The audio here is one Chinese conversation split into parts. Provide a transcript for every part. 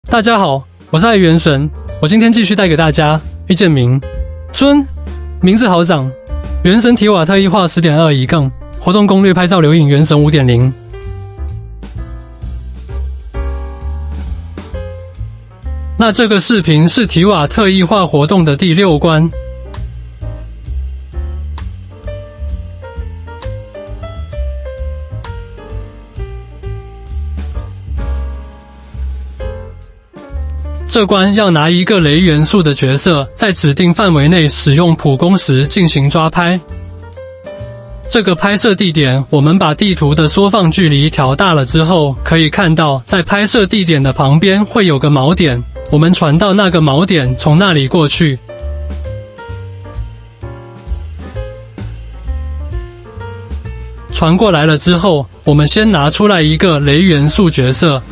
大家好，我是爱元神，我今天继续带给大家一剑明尊，名字好长，原神提瓦特异化 10.2 移杠活动攻略拍照留影原神 5.0。那这个视频是提瓦特异化活动的第6关。这关要拿一个雷元素的角色，在指定范围内使用普攻时进行抓拍。这个拍摄地点，我们把地图的缩放距离调大了之后，可以看到在拍摄地点的旁边会有个锚点，我们传到那个锚点，从那里过去。传过来了之后，我们先拿出来一个雷元素角色。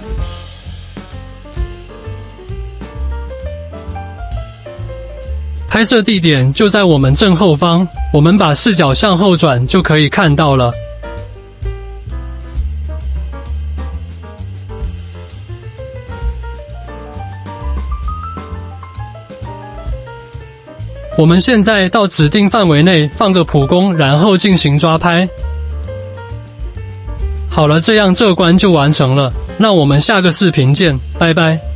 拍摄地点就在我们正后方，我们把视角向后转就可以看到了。我们现在到指定范围内放个普攻，然后进行抓拍。好了，这样这关就完成了。那我们下个视频见，拜拜。